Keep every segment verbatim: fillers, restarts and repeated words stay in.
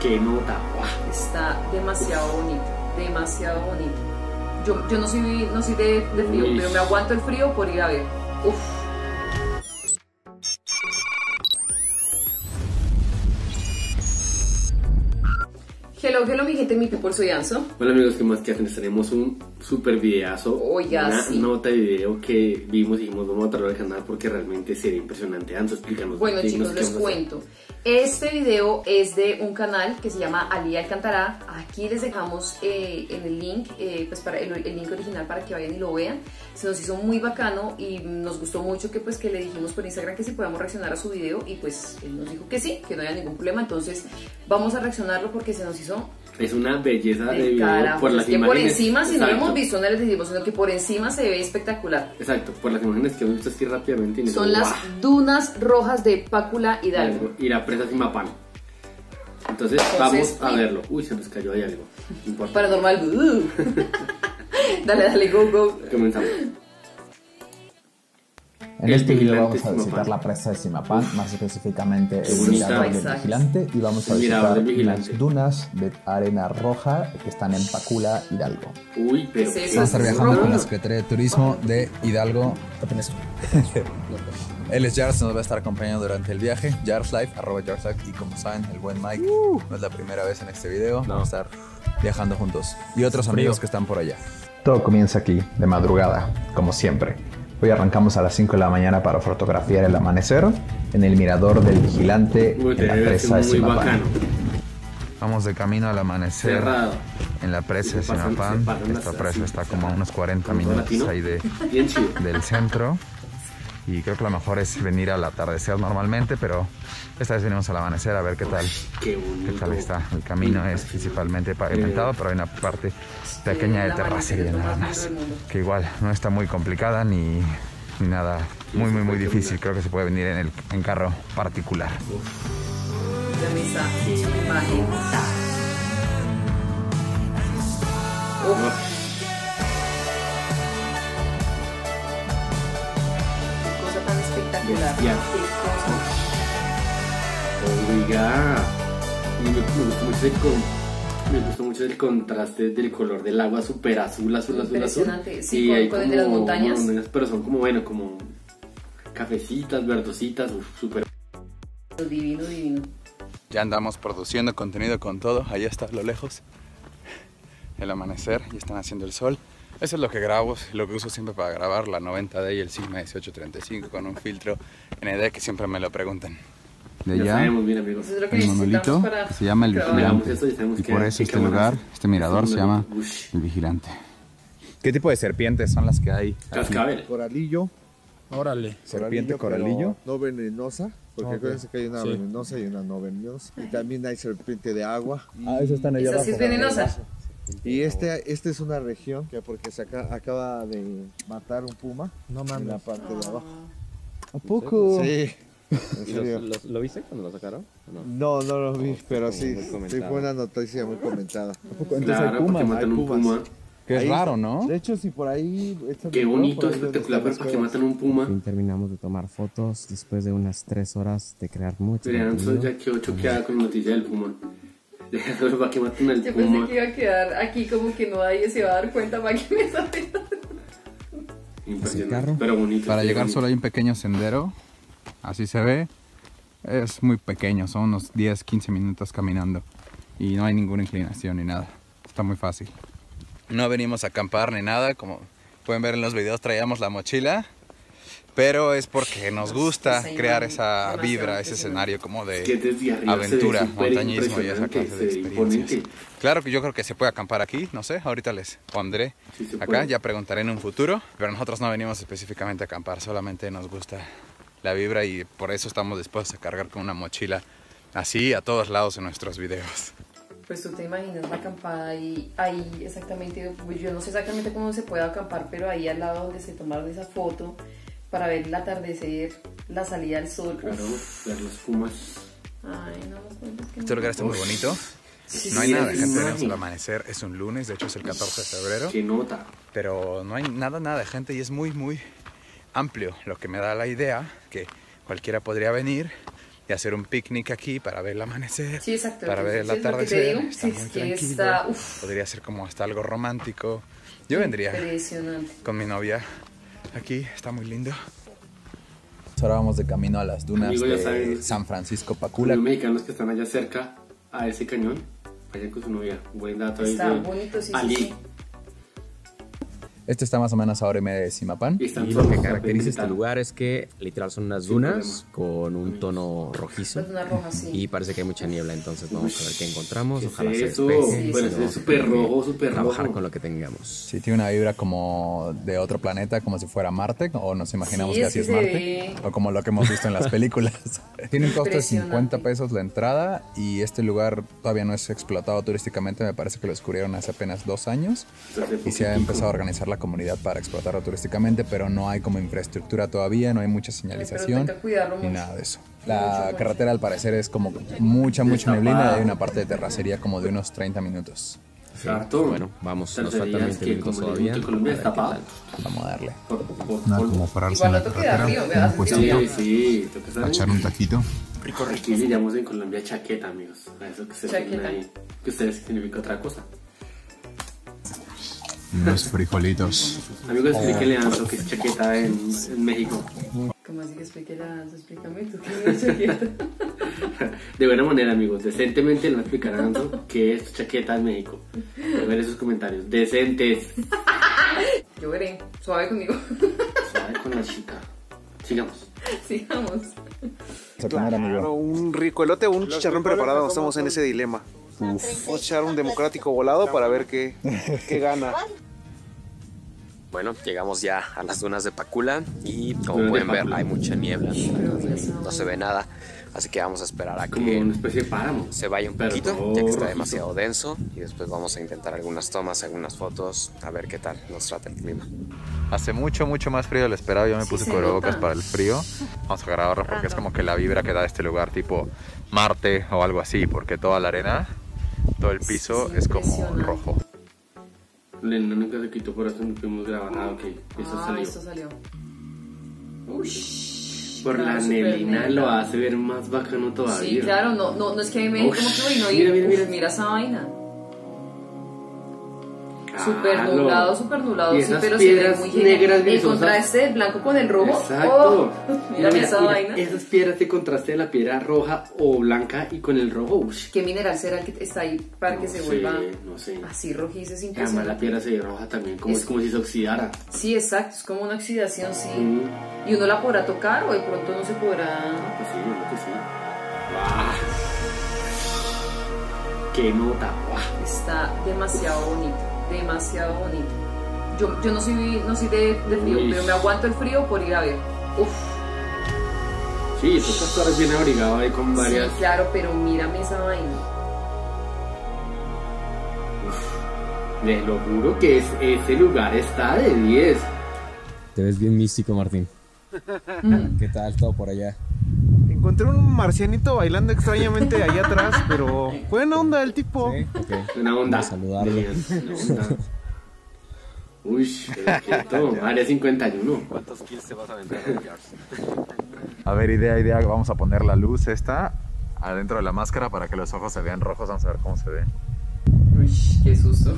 qué nota. ¡Wow! Está demasiado bonito, demasiado bonito. Yo, yo no soy, no soy de, de frío, Uy. pero me aguanto el frío por ir a ver. Uf. Hello, hello mi gente, mi people, soy Anso. Bueno amigos, ¿qué más que hacen? Tenemos un super videazo. Oiga, una sí. nota de video que vimos y dijimos vamos a traerlo al canal porque realmente sería impresionante. Anso, explícanos. Bueno chicos, les cuento. Este video es de un canal que se llama Ali Alcantará. Aquí les dejamos eh, en el link, eh, pues para el, el link original para que vayan y lo vean. Se nos hizo muy bacano y nos gustó mucho que pues que le dijimos por Instagram que si podíamos reaccionar a su video y pues él nos dijo que sí, que no había ningún problema. Entonces vamos a reaccionarlo porque se nos hizo... Es una belleza de, de video carajo, por las es que imágenes. Por encima, si Exacto. no lo hemos visto, no les decimos, sino que por encima se ve espectacular. Exacto, por las imágenes que hemos visto así rápidamente. Y Son digo, las ¡guau! dunas rojas de Pácula Hidalgo. Y la presa Simapán. Entonces, Entonces vamos a verlo. Uy, se nos cayó ahí algo. Paranormal. Uh. Dale, dale, go, go. Comenzamos. En El este video vigilante vamos a visitar Simapán. la presa de Simapán, más específicamente el bonita. mirador del Paisajes. vigilante, y vamos a El mirador visitar del vigilante. las dunas de arena roja que están en Pácula, Hidalgo. Uy, pero ¿Qué es ¿qué eso? Vamos a es estar eso? viajando con la Secretaría de Turismo de Hidalgo. Él es Jars, nos va a estar acompañando durante el viaje. Jars Life, arroba Jars Life. Y como saben, el buen Mike no es la primera vez en este video. No. Vamos a estar viajando juntos. Y otros amigos que están por allá. Todo comienza aquí, de madrugada, como siempre. Hoy arrancamos a las cinco de la mañana para fotografiar el amanecer en el mirador del vigilante Uy, en la debe presa ser de muy Simapán. bacano. Vamos de camino al amanecer Cerrado. en la presa de Se pasan- Simapán. se pasan Esta las- presa así, está como a unos cuarenta con todo minutos latino. ahí de, Bien chido. del centro. Y creo que lo mejor es venir al atardecer normalmente, pero esta vez venimos al amanecer a ver qué tal, Qué bonito. qué tal está. El camino es principalmente pavimentado, pero hay una parte pequeña de la terracería amanecer es lo nada más más, lindo del mundo. que igual no está muy complicada ni, ni nada muy muy muy difícil. Creo que se puede venir en, el, en carro particular. Dame esa imagen. Uf. Qué cosa tan espectacular. Ya. Qué cosa. Oiga. Y me, me gustó mucho el con- me gustó mucho el contraste del color del agua súper azul, azul, azul, azul. Impresionante. Sí, Y con- hay con el de las como montañas. montañas, pero son como, bueno, como cafecitas, verdositas, uf, súper. Divino, divino. Ya andamos produciendo contenido con todo. Allá está a lo lejos el amanecer y están haciendo el sol. Eso es lo que grabo, lo que uso siempre para grabar, la noventa D y el Sigma dieciocho treinta y cinco con un filtro N D que siempre me lo preguntan. De Ya allá sabemos bien, amigos. Eso es lo que el necesitamos monolito para que se llama el grabar. Miramos vigilante. esto y sabemos Y que- por eso que este cámaras. lugar, este mirador se llama Ush. el vigilante. ¿Qué tipo de serpientes son las que hay? Cascabel. Coralillo. Órale. Serpiente pero coralillo. No venenosa, porque Ok. acuérdense que hay una Sí. venenosa y una no venenosa. Y también hay serpiente de agua. Ah, eso están allá Esa abajo. sí es venenosa. Y este, este es una región que porque se aca- acaba de matar un puma No en la mames. parte de abajo. ¿A poco? Sí. En ¿Y serio. los- los- ¿Lo viste cuando lo sacaron? ¿O no? No, no lo vi, pero como sí, muy sí comentado. fue una noticia muy comentada. ¿A poco? Entonces Claro, hay porque pumas. matan hay un pumas. puma. Que es Ahí- raro, ¿no? De hecho, si por ahí... échale Qué un ojo, bonito, por ahí donde espectacular, están pero ¿para qué las matan un puma? Fin terminamos de tomar fotos después de unas tres horas de crear mucho Vean, soy contenido. ya quedó choqueada con la noticia del puma. ¿Para qué matan al Yo puma? pensé que iba a quedar aquí como que no nadie se va a dar cuenta para que me salga. Impresionante, carro. pero bonito. Para sí, llegar bonito. solo hay un pequeño sendero, así se ve. Es muy pequeño, son unos diez, quince minutos caminando y no hay ninguna inclinación ni nada. Está muy fácil. No venimos a acampar ni nada, como pueden ver en los videos traíamos la mochila, pero es porque nos gusta Esa crear imagen esa demasiado vibra, ese impresionante. escenario como Es que de desde arriba aventura, se ve súper montañismo y esa impresionante, clase de se ve experiencias. imponente. Claro que yo creo que se puede acampar aquí, no sé, ahorita les pondré Sí se acá, puede. ya preguntaré en un futuro, pero nosotros no venimos específicamente a acampar, solamente nos gusta la vibra y por eso estamos dispuestos a cargar con una mochila así a todos lados en nuestros videos. Pues tú te imaginas la acampada ahí, ahí exactamente, pues yo no sé exactamente cómo se puede acampar, pero ahí al lado donde se tomaron esa foto para ver el atardecer, la salida del sol. Claro, Uf. ver los pumas. Ay, no, pues es que Este no. lugar está muy bonito, Sí, no hay sí, nada de sí, gente, sí. tenemos el amanecer, es un lunes, de hecho es el catorce de febrero, Qué nota. pero no hay nada, nada de gente y es muy, muy amplio, lo que me da la idea que cualquiera podría venir y y hacer un picnic aquí para ver el amanecer, Sí, exacto. para ver el Sí, es lo que te atardecer. digo. Está Sí, muy es que tranquilo. está, uf. Podría ser como hasta algo romántico. Yo vendría Impresionante. con mi novia aquí, está muy lindo. Ahora vamos de camino a las dunas Amigos, ya de saben, San Francisco Pacula. Los mexicanos que están allá cerca a ese cañón, vayan con su novia. Buen dato ahí Está de bonito, sí, sí, Ali. sí. Este está más o menos a hora y media de Simapán. Y están Y lo que solos, caracteriza este tal. lugar es que literal son unas Sin dunas problema. con un tono rojizo Es una roja, sí. y parece que hay mucha niebla, entonces vamos a ver qué encontramos. ¿Qué Ojalá es se eso? despeje. Bueno, si no, es súper rojo, súper trabajar rojo. con lo que tengamos. Sí, tiene una vibra como de otro planeta, como si fuera Marte, o nos imaginamos Sí, que es así que es se Marte, ve- o como lo que hemos visto en las películas. Tiene un costo de Impresionante. cincuenta pesos la entrada y este lugar todavía no es explotado turísticamente, me parece que lo descubrieron hace apenas dos años Entonces, y se ha empezado a organizar la comunidad para explotarlo turísticamente, pero no hay como infraestructura todavía, no hay mucha señalización toca cuidarlo ni mucho. nada de eso. La mucho. carretera al parecer es como mucha, mucha Destapada. neblina y hay una parte de terracería como de unos treinta minutos. Exacto. Bueno, vamos, nos faltan Tercerías veinte que minutos como todavía. en Colombia A ver está qué tal. tapado. Vamos a darle. Por, por, Nada por- como pararse Igual en la no te queda carretera, frío, un veas, puestito, Sí, sí, toca estar a echar un taquito. rico, rico. Aquí le llamamos en Colombia chaqueta, amigos. A eso que se Chaqueta. tienen ahí. Que ustedes significa otra cosa. Unos frijolitos. Amigos, explíquenle a Anso que es chaqueta en, en México. ¿Cómo así que explique la... Explícame tú qué es chaqueta. De buena manera, amigos. Decentemente le voy a explicar a Anso qué es chaqueta en México. Voy a ver esos comentarios. Decentes. Yo veré. Suave conmigo. Suave con la chica. Sigamos. Sigamos. Claro, un rico elote o un chicharrón preparado, estamos en ese dilema. Vamos a echar un democrático volado para ver qué, qué gana. Bueno, llegamos ya a las dunas de Pacula y como Dunas de pueden ver Pacula. hay mucha niebla, Pero mira esa no se ve nada, así que vamos a esperar a Como que una especie de páramo. se vaya un Pero poquito, todo ya que está rojito. demasiado denso y después vamos a intentar algunas tomas, algunas fotos, a ver qué tal nos trata el clima. Hace mucho, mucho más frío de lo esperado. Yo me Sí, puse se cubrebocas nota. para el frío. Vamos a agarrarlo porque es como que la vibra que da este lugar tipo Marte o algo así, porque toda la arena, todo el piso Sí, es como impresionante. rojo. Lena nunca se quitó, por eso no pudimos grabar nada. Ok, eso Ah, salió. esto salió. Uy. Por la Claro, súper neblina bien. lo hace ver más bacano todavía. Sí, claro, no, no, no es que a mí me Uf, como que uy, no, mira, y- mira, uf, mira. mira esa vaina. Claro. Súper nublado, súper nublado, Y sí, esas pero se ve piedras muy genial. negras El visosas. contraste del blanco con el rojo. Exacto. Oh, mira, esa mira, vaina. esas piedras de contraste de la piedra roja o blanca y con el rojo. Ush, ¿Qué mineral será el que está ahí para que no se sé, vuelva no sé. así rojizo? Es Además la impresionante. piedra se ve roja también, como, Es- es como si se oxidara. Sí, exacto, es como una oxidación, sí. Mm, Y uno la podrá tocar o de pronto no se podrá. pues sí, yo creo que sí. ¡Guau! ¡Qué nota! ¡Guau! Está demasiado bonito, demasiado bonito. Yo, yo no soy, no soy de, de frío, Uy. pero me aguanto el frío por ir a ver. Uf, Sí, tú estás bien abrigado ahí con varias. sí, claro, pero mírame esa vaina. Les lo juro que es, ese lugar está de diez. Te ves bien místico, Martín. Mm. ¿Qué tal todo por allá? Encontré un marcianito bailando extrañamente allá atrás, pero buena onda el tipo. Sí, ok. Una onda. Vamos a saludarlo. Bien, una onda. Uy, pero quieto. Área cincuenta y uno. ¿Cuántos kills te vas a aventar, A ver, idea, idea, vamos a poner la luz esta adentro de la máscara para que los ojos se vean rojos. Vamos a ver cómo se ve. Uy, qué susto.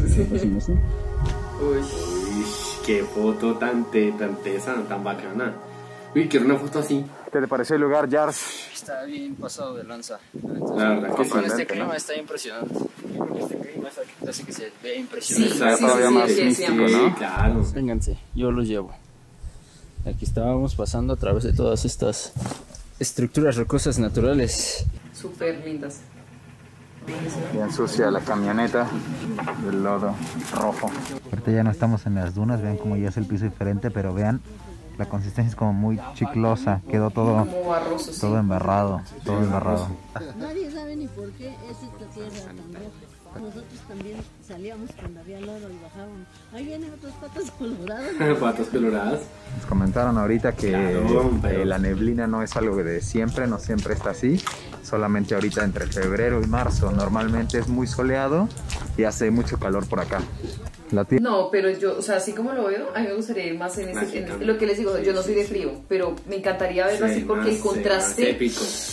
Uy. Uy, qué foto tan, te, tan tesa, tan bacana. Uy, quiero una foto así. ¿Qué te pareció el lugar, Jars? Está bien pasado de lanza. La verdad que sí. Con este ¿no? clima está impresionante. Con este clima hace que se vea Sí, impresionante. sí, Está sí, todavía sí, más sí, místico, sí. Sí, ¿no? claro. Vénganse, yo los llevo. Aquí estábamos pasando a través de todas estas estructuras rocosas naturales. Súper lindas. Bien sucia la camioneta del lodo rojo. Ahorita ya no estamos en las dunas, vean cómo ya es el piso diferente, pero vean, la consistencia es como muy chiclosa, quedó todo, Como barroso, sí. todo embarrado, todo embarrado. Nadie sabe ni por qué es esta tierra tan roja. Nosotros también salíamos cuando había lodo y bajábamos. Ahí vienen otras patas coloradas. Patas coloradas. Nos comentaron ahorita que Claro, pero- eh, la neblina no es algo de siempre, no siempre está así, solamente ahorita entre febrero y marzo. Normalmente es muy soleado y hace mucho calor por acá. La tierra No, pero yo, o sea, así como lo veo, a mí me gustaría ir más en ese, Más en cercano. lo que les digo, yo no soy de frío, pero me encantaría verlo Sí, así porque más, el sí, contraste más épico.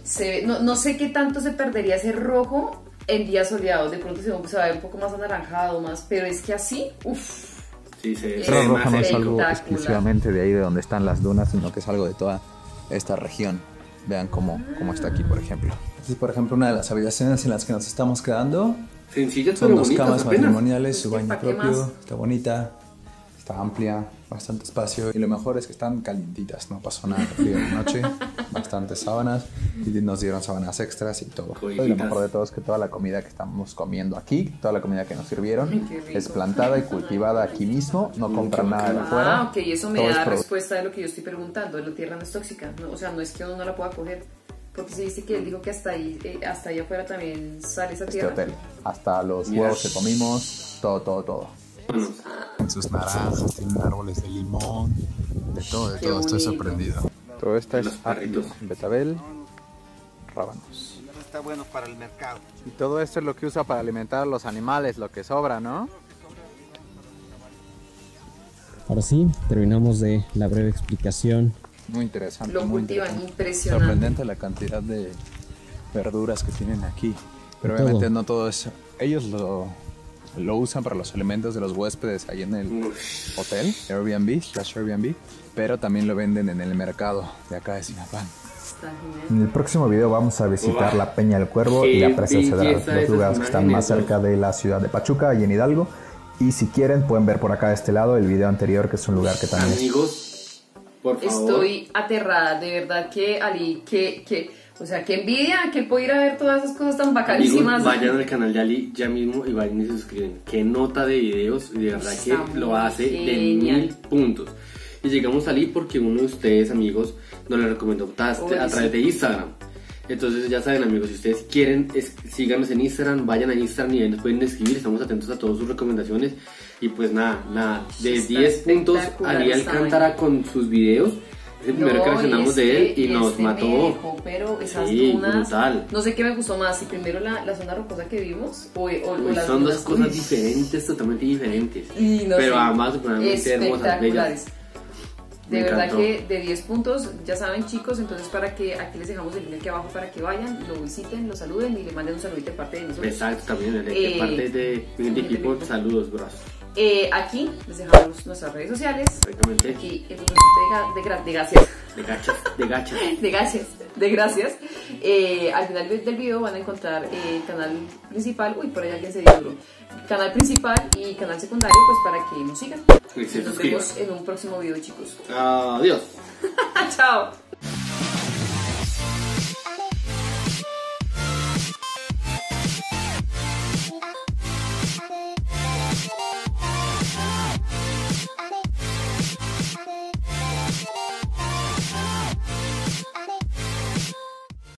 Se ve, no, no sé qué tanto se perdería ese rojo en días soleados. De pronto se, se va a ver un poco más anaranjado, más, pero es que así, uff. Sí, se, es Cerro Rojo no es algo espectacular. exclusivamente de ahí de donde están las dunas, sino que es algo de toda esta región. Vean cómo, cómo está aquí, por ejemplo. Esta es, por ejemplo, una de las habitaciones en las que nos estamos quedando. Sencillas, Son pero dos bonitas camas apenas. matrimoniales, su Pues, baño ¿para qué propio, más? está bonita, está amplia, bastante espacio. Y lo mejor es que están calientitas, no pasó nada de frío de noche, bastantes sábanas, y nos dieron sábanas extras y todo. Y lo mejor de todo es que toda la comida que estamos comiendo aquí, toda la comida que nos sirvieron, Ay, qué rico. es plantada y cultivada aquí mismo, no compran nada de afuera. Ah, ok, eso me Todo es da produ- respuesta de lo que yo estoy preguntando. La tierra no es tóxica, ¿no? O sea, no es que uno no la pueda coger. Porque si viste que él dijo que hasta ahí, eh, hasta ahí afuera también sale esa Este tierra. hotel, hasta los Mira. huevos que comimos, todo, todo, todo. Bueno, En sus naranjas, tienen árboles de limón, de todo, de Qué todo, estoy bonito. sorprendido. Todo esto es Los perritos. apio, betabel, rábanos. Está bueno para el mercado. Y todo esto es lo que usa para alimentar a los animales, lo que sobra, ¿no? Ahora sí, terminamos de la breve explicación. Muy interesante, Lo muy cultivan, interesante. impresionante. Sorprendente la cantidad de verduras que tienen aquí. Pero De obviamente todo. no todo es... Ellos lo, lo usan para los alimentos de los huéspedes ahí en el Uf. hotel, Airbnb, slash Airbnb, pero también lo venden en el mercado de acá de Sinapán. Está genial. En el próximo video vamos a visitar Wow. la Peña del Cuervo y Qué la Presa Cedral, belleza dos esas lugares que están más imágenes, cerca de la ciudad de Pachuca y en Hidalgo. Y si quieren pueden ver por acá de este lado el video anterior, que es un lugar que también es... Amigos, por favor. Estoy aterrada, de verdad que Ali, que, que, o sea, que envidia que él pueda ir a ver todas esas cosas tan Amigos, bacanísimas. vayan al canal de Ali ya mismo y vayan y se suscriben. Qué nota de videos, y de verdad que Está lo muy hace de genial. mil puntos. Y llegamos a Ali porque uno de ustedes, amigos, nos lo recomendó a Uy, través sí. de Instagram. Entonces ya saben, amigos, si ustedes quieren, es, síganos en Instagram, vayan a Instagram y ahí nos pueden escribir, estamos atentos a todas sus recomendaciones. Y pues nada, nada, de Está diez puntos, espectacular Ali esta Alcántara con sus videos. Es el primero No, que reaccionamos y este- de él y, y nos este mató. me dejó, pero esas Sí, dunas, brutal. no sé qué me gustó más, si primero la, la zona rocosa que vimos o, o, o Uy, las son dos dunas. cosas Uy, diferentes, totalmente diferentes. y no pero sé, ambas supremamente hermosas, bellas. espectaculares. De Me verdad encantó. que de diez puntos, ya saben chicos, entonces para que aquí les dejamos el link aquí abajo para que vayan, lo visiten, lo saluden y le manden un saludito de parte de nosotros. Exacto, también de, Eh, de parte de Mindy People, saludos, bros. Eh, aquí les dejamos nuestras redes sociales. Exactamente. Aquí el botoncito de, ga- de, gra- de gracias. De gachas, de gachas. De gracias, de gracias. Eh, al final del video van a encontrar eh, el canal principal. Uy, por ahí alguien se dio duro. Canal principal y canal secundario, pues para que nos sigan. Y se Nos suscriban. vemos en un próximo video, chicos. Adiós. Chao.